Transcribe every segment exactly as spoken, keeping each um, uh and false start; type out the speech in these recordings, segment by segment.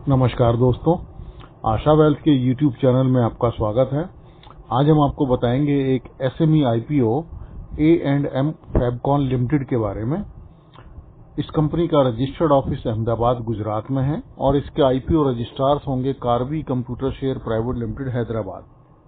नमस्कार दोस्तों, आशा वेल्थ के यूट्यूब चैनल में आपका स्वागत है। आज हम आपको बताएंगे एक SME IPO A and M Fabcon limited के बारे में। इस कंपनी का रजिस्टर्ड ऑफिस अहमदाबाद गुजरात में है और इसके आईपीओ रजिस्ट्रार्स होंगे Karvy computershare private limited Hyderabad.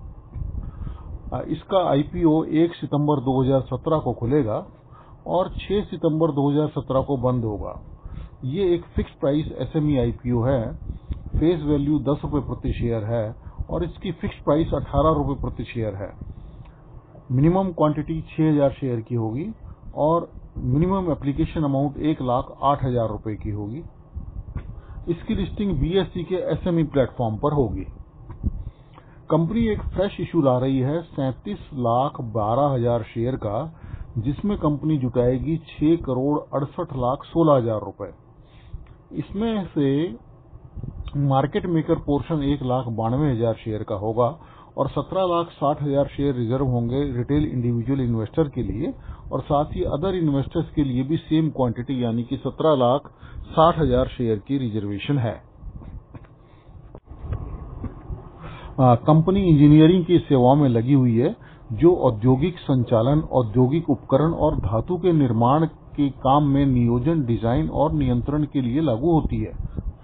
इसका आईपीओ एक सितंबर दो हज़ार सत्रह को खुलेगा और छह सितंबर दो हज़ार सत्रह को बंद होगा। ये एक फिक्स प्राइस एसएमई आईपीओ है। फेस वैल्यू दस रुपए प्रति शेयर है और इसकी फिक्स प्राइस अठारह रुपए प्रति शेयर है। मिनिमम क्वांटिटी छह हजार शेयर की होगी और मिनिमम एप्लीकेशन अमाउंट एक लाख आठ हजार रुपए की होगी। इसकी लिस्टिंग बीएसई के एसएमई प्लेटफॉर्म पर होगी। कंपनी एक फ्रेश इशू ला रही है सैंतीस लाख बारह हजार शेयर का, जिसमें कंपनी जुटाएगी छह करोड़ अड़सठ लाख सोलह हजार रुपए। इसमें से मार्केट मेकर पोर्शन एक लाख बानवे हजार शेयर का होगा और सत्रह लाख साठ हजार शेयर रिजर्व होंगे रिटेल इंडिविजुअल इन्वेस्टर के लिए और साथ ही अदर इन्वेस्टर्स के लिए भी सेम क्वांटिटी यानी कि सत्रह लाख साठ हजार शेयर की रिजर्वेशन है। कंपनी इंजीनियरिंग की सेवाओं में लगी हुई है, जो औद्योगिक संचालन, औद्योगिक उपकरण और धातु के निर्माण के काम में नियोजन, डिजाइन और नियंत्रण के लिए लागू होती है।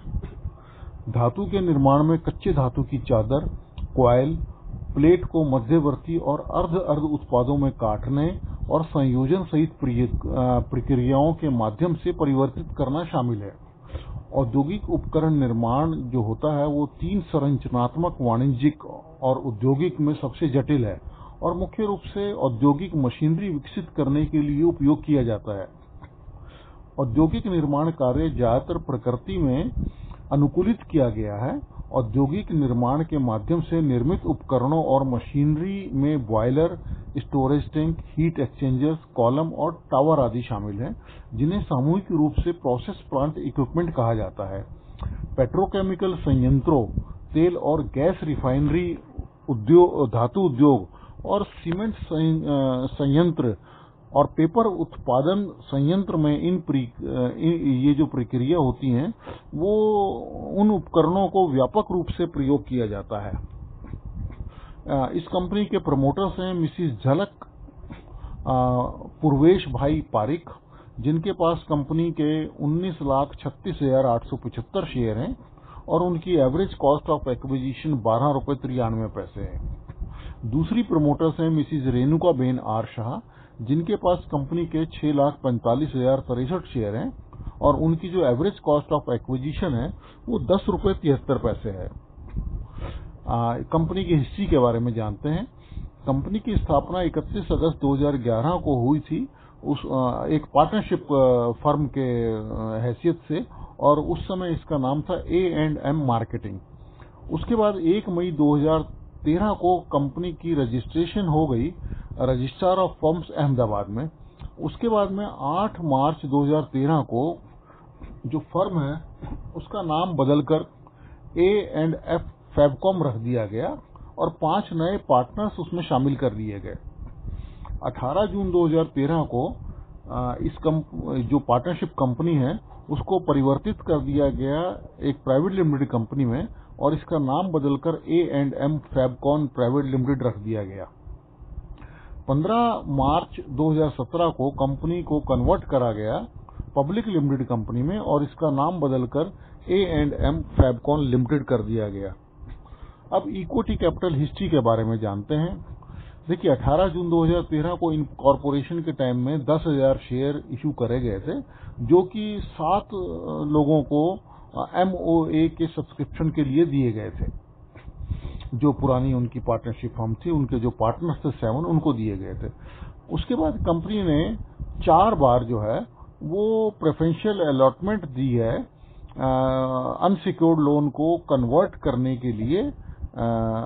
धातु के निर्माण में कच्चे धातु की चादर, कॉइल, प्लेट को मध्यवर्ती और अर्ध अर्ध उत्पादों में काटने और संयोजन सहित प्रक्रियाओं के माध्यम से परिवर्तित करना शामिल है। औद्योगिक उपकरण निर्माण जो होता है वो तीन संरचनात्मक, वाणिज्यिक और औद्योगिक में सबसे जटिल है और मुख्य रूप से औद्योगिक मशीनरी विकसित करने के लिए उपयोग किया जाता है। औद्योगिक निर्माण कार्य ज्यादातर प्रकृति में अनुकूलित किया गया है। औद्योगिक निर्माण के माध्यम से निर्मित उपकरणों और मशीनरी में boiler, storage tank, heat exchangers, column और टावर आदि शामिल हैं, जिन्हें सामूहिक रूप से प्रोसेस प्लांट इक्विपमेंट कहा जाता है। पेट्रोकेमिकल संयंत्रों, तेल और गैस रिफाइनरी उद्योग, धातु उद्योग और सीमेंट संयंत्र और पेपर उत्पादन संयंत्र में इन, इन ये जो प्रक्रिया होती हैं वो उन उपकरणों को व्यापक रूप से प्रयोग किया जाता है। इस कंपनी के प्रमोटर्स हैं मिसिस झलक पूर्वेश भाई पारिक, जिनके पास कंपनी के उन्नीस लाख छत्तीस हजार आठ सौ पचहत्तर शेयर हैं और उनकी एवरेज कॉस्ट ऑफ एक्विजिशन बारह रुपए तिरानवे पैसे है। दूसरी प्रमोटर्स हैं मिसिज रेणुका बेन आर शाह, जिनके पास कंपनी के छह लाख पैंतालीस हजार तिरसठ शेयर हैं और उनकी जो एवरेज कॉस्ट ऑफ एक्विजिशन है वो दस रुपए तिहत्तर पैसे है। कंपनी की हिस्ट्री के बारे में जानते हैं। कंपनी की स्थापना इकतीस अगस्त दो हज़ार ग्यारह को हुई थी उस आ, एक पार्टनरशिप फर्म के हैसियत से और उस समय इसका नाम था ए एंड एम मार्केटिंग। उसके बाद एक मई दो हज़ार तेरह को कंपनी की रजिस्ट्रेशन हो गई रजिस्ट्रार ऑफ फर्म्स अहमदाबाद में। उसके बाद में आठ मार्च दो हज़ार तेरह को जो फर्म है उसका नाम बदलकर ए एंड एफ फेबकॉम रख दिया गया और पांच नए पार्टनर्स उसमें शामिल कर दिए गए। अठारह जून दो हज़ार तेरह को इस जो पार्टनरशिप कंपनी है उसको परिवर्तित कर दिया गया एक प्राइवेट लिमिटेड कंपनी में और इसका नाम बदलकर A and M Fabcon private limited रख दिया गया। पंद्रह मार्च दो हज़ार सत्रह को कंपनी को कन्वर्ट करा गया पब्लिक लिमिटेड कंपनी में और इसका नाम बदलकर A and M Fabcon limited कर दिया गया। अब इक्विटी कैपिटल हिस्ट्री के बारे में जानते हैं। देखिए, अठारह जून दो हज़ार तेरह को इन कॉर्पोरेशन के टाइम में दस हजार शेयर इशू करे गए थे, जो कि सात लोगों को एमओए के सब्सक्रिप्शन के लिए दिए गए थे। जो पुरानी उनकी पार्टनरशिप फर्म थी, उनके जो पार्टनर्स थे सेवन, उनको दिए गए थे। उसके बाद कंपनी ने चार बार जो है वो प्रेफरेंशियल अलॉटमेंट दी है अनसिक्योर्ड लोन को कन्वर्ट करने के लिए आ,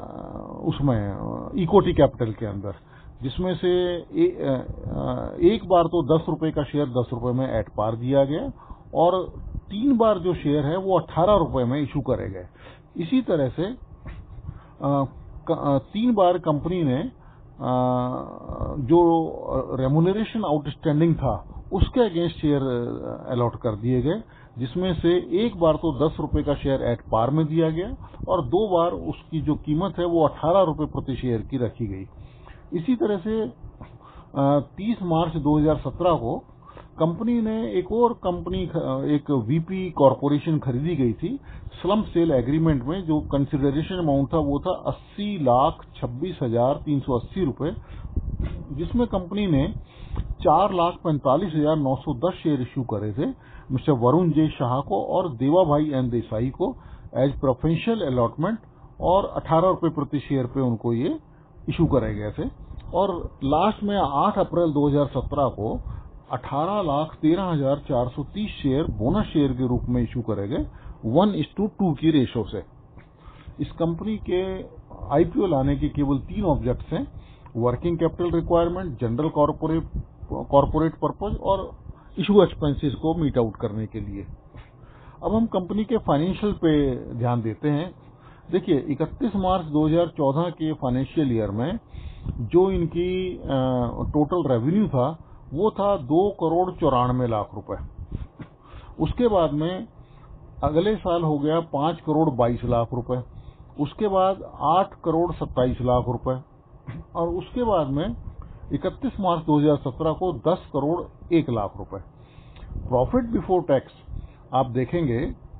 उसमें इक्विटी कैपिटल के अंदर, जिसमें से ए, आ, एक बार तो दस रुपए का शेयर दस रुपए में एट पार दिया गया और तीन बार जो शेयर है वो अठारह रुपए में इशू करे गए। इसी तरह से आ, तीन बार कंपनी ने आ, जो रेम्यूनरेशन आउटस्टैंडिंग था उसके अगेंस्ट शेयर अलॉट कर दिए गए, जिसमें से एक बार तो दस रुपए का शेयर एट पार में दिया गया और दो बार उसकी जो कीमत है वो अठारह रुपए प्रति शेयर की रखी गई। इसी तरह से तीस मार्च दो हज़ार सत्रह को कंपनी ने एक और कंपनी एक वीपी कॉरपोरेशन खरीदी गई थी स्लम्प सेल एग्रीमेंट में। जो कंसिडरेशन अमाउंट था वो था अस्सी लाख छब्बीस हजार तीन सौ अस्सी रुपए, जिसमें कंपनी ने चार लाख पैंतालीस हजार नौ सौ दस शेयर इश्यू करे थे मिस्टर वरुण जे शाह को और देवा भाई एन देसाई को एज प्रेफरेंशियल अलॉटमेंट, और अठारह रुपए प्रति शेयर पे उनको ये इशू करे गए थे। और लास्ट में आठ अप्रैल दो हज़ार सत्रह को अठारह लाख तेरह हजार चार सौ तीस शेयर बोनस शेयर के रूप में इशू करे गए वन इस टू टू की रेशो से। इस कंपनी के आईपीओ लाने के केवल तीन ऑब्जेक्ट्स हैं, working capital requirement, general corporate corporate purpose और इशू एक्सपेंसेस को मीट आउट करने के लिए। अब हम कंपनी के फाइनेंशियल पे ध्यान देते हैं। देखिए, इकतीस मार्च दो हज़ार चौदह के फाइनेंशियल ईयर में जो इनकी टोटल रेवेन्यू था वो था दो करोड़ चौरानवे लाख रुपए। उसके बाद में अगले साल हो गया पांच करोड़ बाईस लाख रुपए, उसके बाद आठ करोड़ सत्ताईस लाख रुपए, और उसके बाद में इकतीस मार्च दो हज़ार सत्रह को दस करोड़ एक लाख रुपए। प्रॉफिट बिफोर टैक्स आप देखेंगे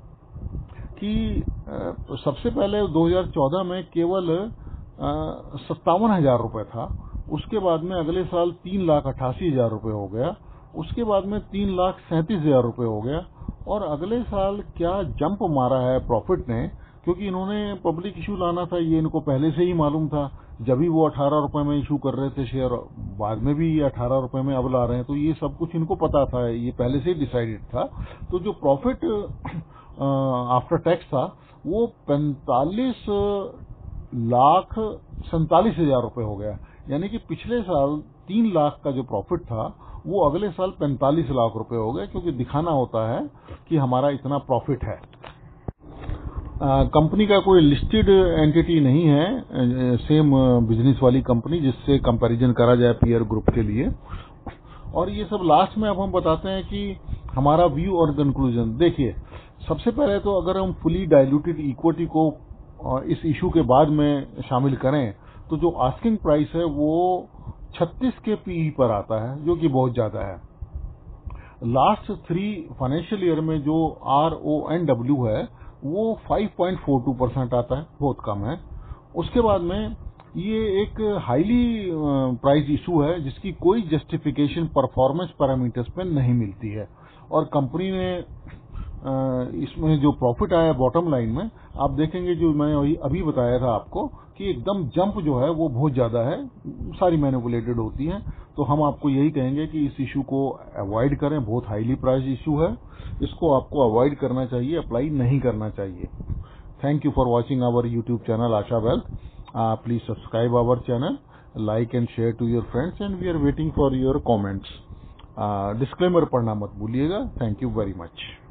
कि सबसे पहले दो हज़ार चौदह में केवल सत्तावन हजार रुपए था, उसके बाद में अगले साल तीन लाख अट्ठासी हजार रुपए हो गया, उसके बाद में तीन लाख सैंतीस हजार रुपए हो गया, और अगले साल क्या जंप मारा है प्रॉफिट ने, क्योंकि इन्होंने पब्लिक इशू लाना था, ये इनको पहले से ही मालूम था। जब भी वो अठारह रुपए में इशू कर रहे थे शेयर, बाद में भी ये अठारह रुपए में अब ला रहे हैं, तो ये सब कुछ इनको पता था, ये पहले से ही डिसाइडेड था। तो जो प्रॉफिट आफ्टर टैक्स था वो पैंतालीस लाख सैंतालीस हजार रुपए हो गया, यानी कि पिछले साल तीन लाख का जो प्रॉफिट था वो अगले साल पैंतालीस लाख रुपए हो गए, क्योंकि दिखाना होता है कि हमारा इतना प्रॉफिट है। कंपनी का कोई लिस्टेड एंटिटी नहीं है, सेम बिजनेस वाली कंपनी जिससे कंपैरिजन करा जाए पीयर ग्रुप के लिए। और ये सब लास्ट में अब हम बताते हैं कि हमारा व्यू और कंक्लूजन। देखिए, सबसे पहले तो अगर हम फुली डाइल्यूटेड इक्विटी को इस इशू के बाद में शामिल करें तो जो आस्किंग प्राइस है वो छत्तीस के पीई पर आता है, जो कि बहुत ज्यादा है। लास्ट थ्री फाइनेंशियल ईयर में जो आर ओ एन डब्ल्यू है वो five point four two percent आता है, बहुत कम है। उसके बाद में ये एक हाईली प्राइस इशू है जिसकी कोई जस्टिफिकेशन परफॉर्मेंस पैरामीटर्स पे नहीं मिलती है, और कंपनी ने इसमें जो प्रॉफिट आया बॉटम लाइन में आप देखेंगे, जो मैं अभी बताया था आपको कि एकदम जंप जो है वो बहुत ज्यादा है, सारी मैनिपुलेटेड होती हैं। तो हम आपको यही कहेंगे कि इस इशू को अवॉइड करें, बहुत हाईली प्राइस इशू है, इसको आपको अवॉइड करना चाहिए, अप्लाई नहीं करना चाहिए। Thank you for watching our YouTube channel Asha wealth. Please subscribe our channel, like and share to your friends, and we are waiting for your comments. Disclaimer पढ़ना मत भूलिएगा। Thank you very much.